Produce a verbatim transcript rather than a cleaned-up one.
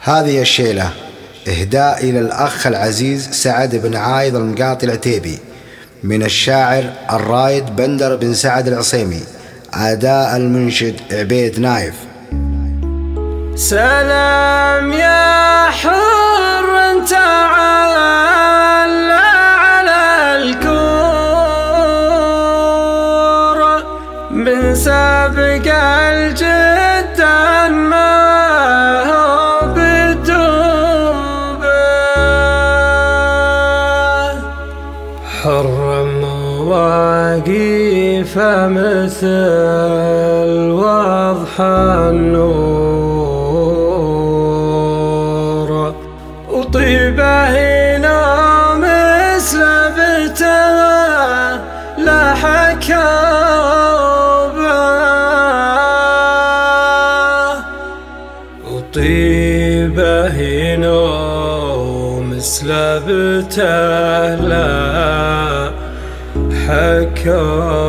هذه الشيلة إهداء إلى الأخ العزيز سعد بن عايض المقاطي العتيبي من الشاعر الرايد بندر بن سعد العصيمي، أداء المنشد عبيد نايف. سلام يا حر انت على الكور من سابق الجد ما هو بدوبه، حر مواقيف مثل وضح النور، وطيبه ينام سلبته لا حكوبه، وطيبه ينام سلبته لا حكوبه.